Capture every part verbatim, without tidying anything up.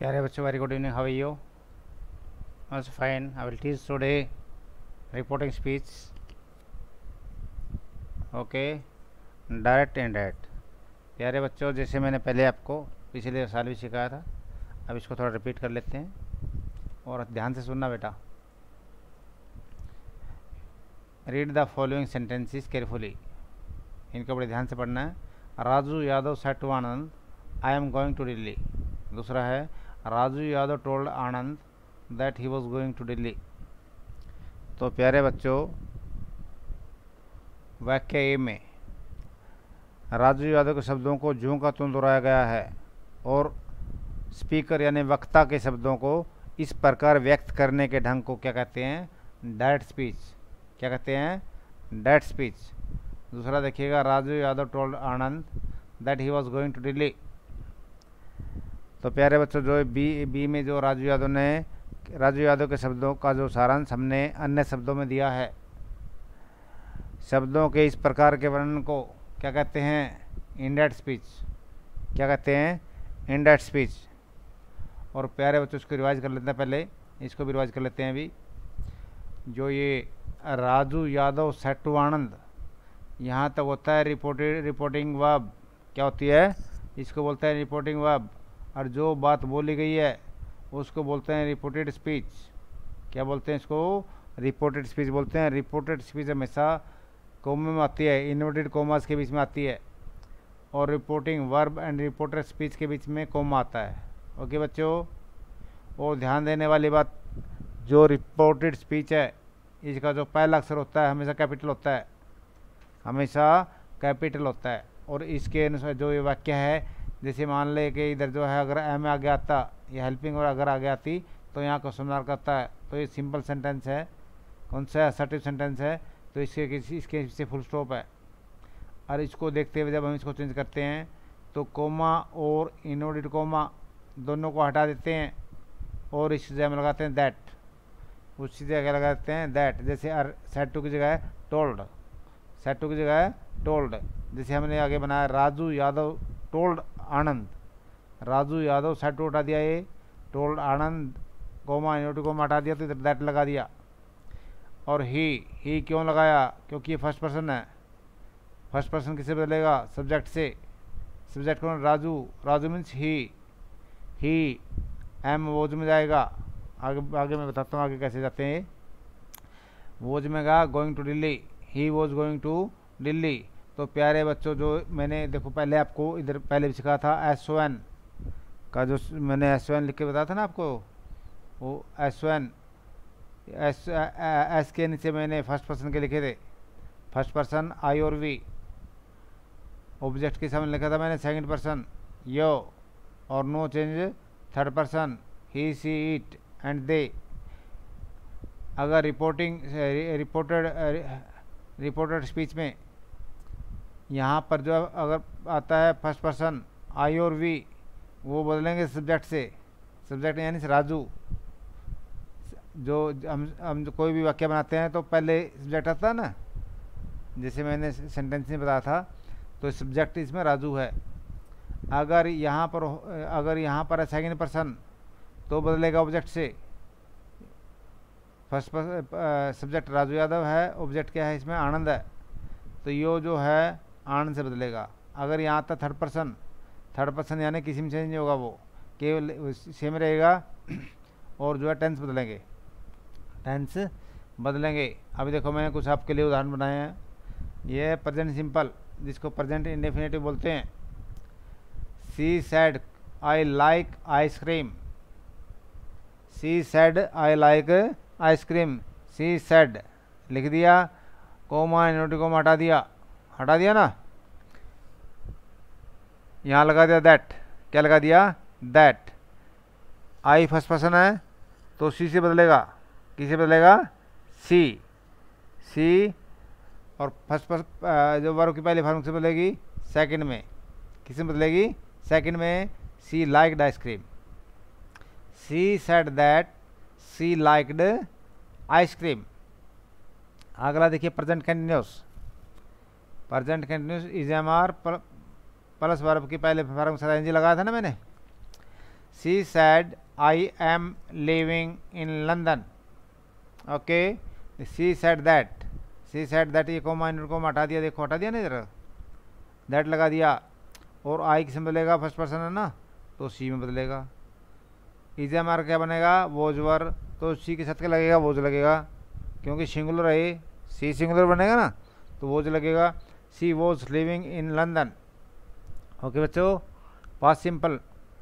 प्यारे बच्चों, very good evening. How are you? Also fine. I will teach today reporting speech. Okay. Direct indirect. प्यारे बच्चों, जैसे मैंने पहले आपको पिछले साल भी सिखाया था, अब इसको थोड़ा रिपीट कर लेते हैं और ध्यान से सुनना बेटा. Read the following sentences carefully. इनको बड़े ध्यान से पढ़ना है. Raju Yadav said to Anand, I am going to Delhi. दूसरा है, Raju Yadav told Anand that he was going to Delhi. तो प्यारे बच्चों, वाक्य ए में राजू यादव के शब्दों को जूं का त्यों दोहराया गया है और स्पीकर यानी वक्ता के शब्दों को इस प्रकार व्यक्त करने के ढंग को क्या कहते हैं? Direct speech. क्या कहते हैं? Direct speech. दूसरा देखिएगा, Raju Yadav told Anand that he was going to Delhi. तो प्यारे बच्चों, जो बी बी में जो राजू यादव ने राजू यादव के शब्दों का जो सारांश हमने अन्य शब्दों में दिया है, शब्दों के इस प्रकार के वर्णन को क्या कहते हैं? Indirect speech. क्या कहते हैं? Indirect speech. और प्यारे बच्चों, इसको रिवाइज कर लेते हैं. पहले इसको भी रिवाइज कर लेते हैं. अभी जो ये राजू यादव सेड टू आनंद, यहाँ तक होता है रिपोर्टेड रिपोर्टिंग वर्ब. क्या होती है? इसको बोलते हैं रिपोर्टिंग वर्ब. और जो बात बोली गई है उसको बोलते हैं रिपोर्टेड स्पीच. क्या बोलते हैं इसको? रिपोर्टेड स्पीच बोलते हैं. रिपोर्टेड स्पीच हमेशा कोमे में आती है, इन्वर्टेड कोमास के बीच में आती है, और reporting verb and reported speech के बीच में कोमा आता है. ओके बच्चों, और ध्यान देने वाली बात, जो रिपोर्टेड स्पीच है इसका जो पहला अक्षर होता है हमेशा कैपिटल होता है. हमेशा कैपिटल होता है. और इसके अनुसार जो ये वाक्य है, जैसे मान ले कि इधर जो है अगर एम आगे आता या हेल्पिंग और अगर आगे आती तो यहाँ क्वेश्चन मार्क आता है. तो ये सिंपल सेंटेंस है. कौन सा? असर्टिव सेंटेंस है. तो इसके इसके पीछे फुल स्टॉप है. और इसको देखते हुए जब हम इसको चेंज करते हैं तो कोमा और इनवर्टेड कोमा दोनों को हटा देते हैं और इस जगह में लगाते हैं दैट. उसी जगह लगाते हैं दैट. जैसे सेड टू की जगह है टोल्ड. सेड टू की जगह है टोल्ड. जैसे हमने आगे बनाया, Raju Yadav told Anand. Raju Yadav said to हटा दिया, ये told Anand comma inverted comma हटा दिया तो इधर दैट लगा दिया. और ही ही क्यों लगाया? क्योंकि ये फर्स्ट पर्सन है. फर्स्ट पर्सन किससे बदलेगा? सब्जेक्ट से. सब्जेक्ट कौन? Raju. Raju means he. He am was में जाएगा. आगे आगे मैं बताता हूँ आगे कैसे जाते हैं. वोज में गा going to Delhi. He was going to Delhi. तो प्यारे बच्चों, जो मैंने देखो पहले आपको इधर पहले भी सिखाया था, एस ओ एन का जो मैंने एस ओ एन लिख के बताया था ना आपको, वो S O N S S के नीचे मैंने फर्स्ट पर्सन के लिखे थे. फर्स्ट पर्सन आई और वी. ऑब्जेक्ट के सामने लिखा था मैंने सेकंड पर्सन यो और no change third person he she it and they. अगर रिपोर्टिंग रिपोर्टेड रिपोर्टेड स्पीच में यहाँ पर जो अगर आता है फर्स्ट पर्सन आई और वी, वो बदलेंगे सब्जेक्ट से. सब्जेक्ट यानी राजू. जो हम हम जो कोई भी वाक्य बनाते हैं तो पहले सब्जेक्ट आता है ना, जैसे मैंने सेंटेंस में बताया था. तो सब्जेक्ट इसमें राजू है. अगर यहाँ पर अगर यहाँ पर है सेकेंड पर्सन तो बदलेगा ऑब्जेक्ट से. फर्स्ट सब्जेक्ट राजू यादव है, ऑब्जेक्ट क्या है इसमें? आनंद है. तो यो जो है आनंद से बदलेगा. अगर यहाँ आता थर्ड पर्सन, थर्ड पर्सन यानी किसी में चेंज नहीं होगा, वो केवल सेम रहेगा. और जो है टेंस बदलेंगे, टेंस बदलेंगे. अभी देखो मैंने कुछ आपके लिए उदाहरण बनाए हैं. ये है प्रेजेंट सिंपल, जिसको प्रेजेंट इंडेफिनेटिव बोलते हैं. She said I like ice cream. She said I like ice cream. She said लिख दिया, कोमा इनवर्टेड कोमा हटा दिया. हटा दिया ना. यहाँ लगा दिया दैट. क्या लगा दिया? दैट. आई फर्स्ट पर्सन है तो सी से बदलेगा. किसे बदलेगा? सी. सी और फर्स्ट पर्सन जो वर्ब की पहली फॉर्म से बदलेगी सेकंड में. किसे बदलेगी? सेकंड में. She liked ice cream. She said that she liked ice cream. अगला देखिए present continuous. Present continuous is am are plus verb की पहले फॉर्म से एनजी लगाया था ना मैंने. She said I am living in London. Okay, she said that, she said that, ये कोमा इन को हटा दिया, देखो हटा दिया ना इधर, दैट लगा दिया, और आई किस में बदलेगा, फर्स्ट पर्सन है ना, तो सी में बदलेगा। इज हमारा क्या बनेगा, वोज वर, तो सी के साथ क्या लगेगा, वोज लगेगा, क्योंकि सिंगुलर है, सी सिंगुलर बनेगा ना, तो वोज लगेगा। She was living in London. Okay बच्चों, पास्ट सिंपल,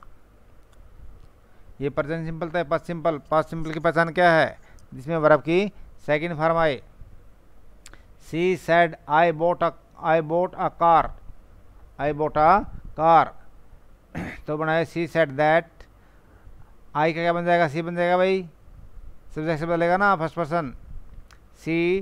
ये प्रेजेंट सिंपल था, पास्ट सिंपल। पास्ट सिंपल की पहचान क्या है, जिसमें वर्ब की सेकंड फॉर्म आए। She said I bought a I bought a car, I bought a car, तो बनाए सी सेड दैट, आई का क्या बन जाएगा, सी बन जाएगा भाई, सब्जेक्ट से बदलेगा ना, फर्स्ट पर्सन। सी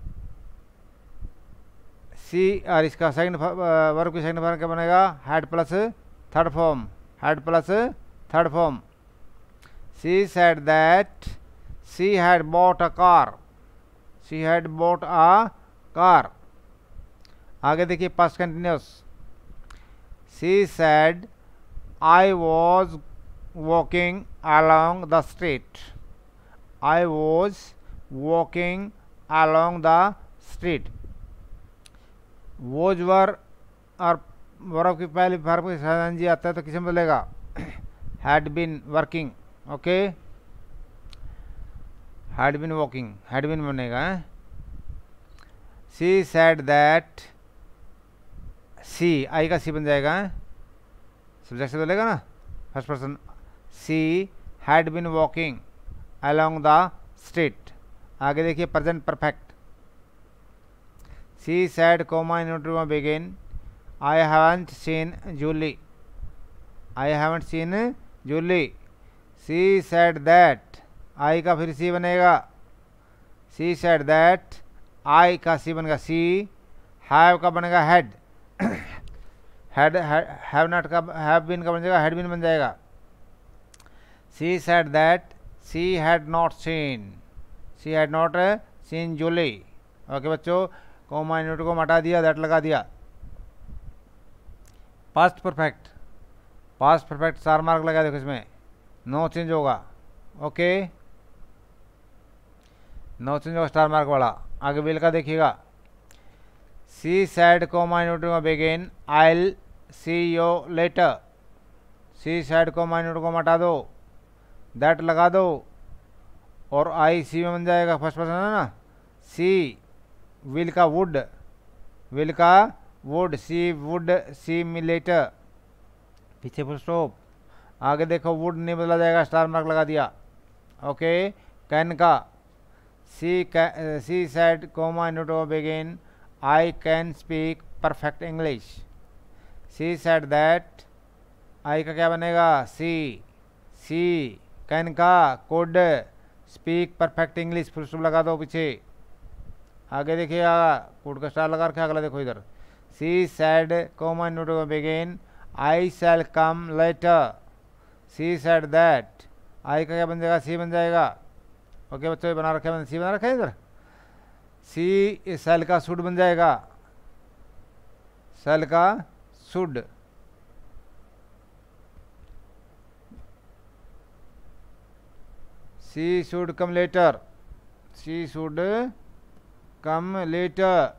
सी और इसका सेकंड वर्ब की सेकंड फॉर्म क्या बनेगा, had plus third form, had plus third form. She said that she had bought a car, she had bought a car. आगे देखिए past continuous. She said I was walking along the street, I was walking along the street। Was were और verb की पहली verb के साथ जी आता है तो किसे बदलेगा, had been working. Okay, had been walking, had been बनेगा। सी सेड दैट, सी आई का सी बन जाएगा, सब्जेक्ट से बदलेगा ना, first person. She had been walking along the street. आगे देखिए present perfect. She said comma in begin, I haven't seen Julie, I haven't seen Julie. She said that, I का फिर सी बनेगा, सी सैड दैट, आई का सी बनेगा सी, have का बनेगा had, had have not का हैव बीन का बन जाएगा, हैड बीन बन जाएगा। She said that she had not seen, she had not seen Julie. Okay बच्चों, कोमा यूनिट को हटा दिया, दैट लगा दिया। पास्ट परफेक्ट, पास्ट परफेक्ट चार मार्क लगा देखो इसमें, नो चेंज होगा। ओके, नो चेंज होगा स्टार मार्क वाला। आगे बिल का देखिएगा। सी सैड कोमा यूनिट को begin, oil C you later. She said comma unit को हटा दो, दैट लगा दो, और आई सी में बन जाएगा, फर्स्ट पर्सन है ना। सी विल का वुड, विल का would, she would see me later, पीछे फुल स्टॉप। आगे देखो वुड नहीं बदला जाएगा, स्टार मार्क लगा दिया। ओके, कैन का, she she said comma unit begin, I can speak perfect English. She said that, I का क्या बनेगा, सी, सी कैन का could speak perfect English, full stop लगा दो पीछे। आगे देखिए कोड का स्टार लगा रखा, अगला देखो इधर। She said comma unit begin, I shall come later. She said that, I का क्या बन जाएगा, सी बन जाएगा। ओके बच्चों, बना रखा है, सी बना रखा है इधर। सी शैल का शुड बन जाएगा, शैल का should. She should come later, she should come later.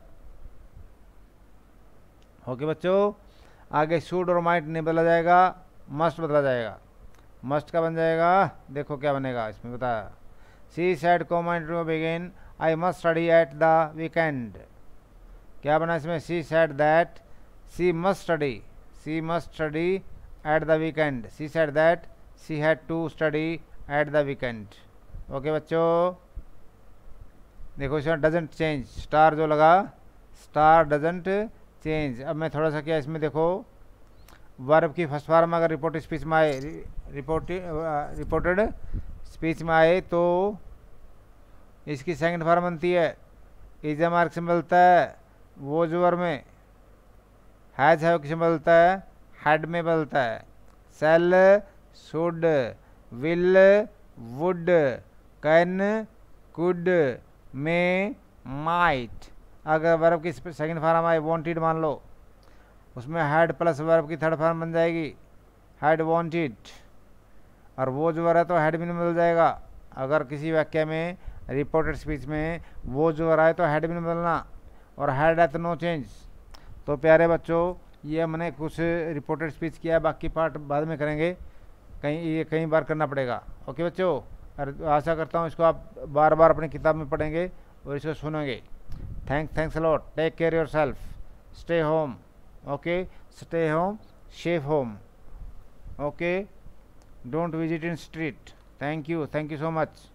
Okay बच्चों, आगे शुड और माइट नहीं बदला जाएगा, मस्ट बदला जाएगा। मस्ट का बन जाएगा, देखो क्या बनेगा इसमें बताया। She said comma unit begin, I must study at the weekend. क्या बना इसमें, she said that she must study, she must study at the weekend. She said that she had to study at the weekend. Okay बच्चों, देखो इसमें doesn't change, star जो लगा, star doesn't change. अब मैं थोड़ा सा क्या इसमें देखो, वर्ब की फर्स्ट फॉर्म अगर रिपोर्ट स्पीच में आए, रिपोर्ट रिपोर्टेड स्पीच में आए तो इसकी सेकंड फॉर्म बनती है, इज मार्क से मिलता है, वो जो वर्ब में हैज है किस में बदलता है, हैड में बदलता है। Shall, should, will, would, can, could, may, might. अगर वर्ब की सेकंड फॉर्म आए, वांटेड मान लो, उसमें हैड प्लस वर्ब की थर्ड फॉर्म बन जाएगी, हैड वांटेड। और वो जो है तो हेड भी नहीं बदल जाएगा। अगर किसी वाक्य में रिपोर्टेड स्पीच में वो जो आ रहा है तो हेड भी नहीं बदलना, और हेड एट नो चेंज। तो प्यारे बच्चों, ये हमने कुछ रिपोर्टेड स्पीच किया है, बाकी पार्ट बाद में करेंगे, कहीं ये कई बार करना पड़ेगा। ओके बच्चों, और आशा करता हूँ इसको आप बार बार अपनी किताब में पढ़ेंगे और इसको सुनेंगे। Thanks thanks a lot, take care yourself, stay home, okay, stay home, safe home, okay, don't visit in street. Thank you, thank you so much.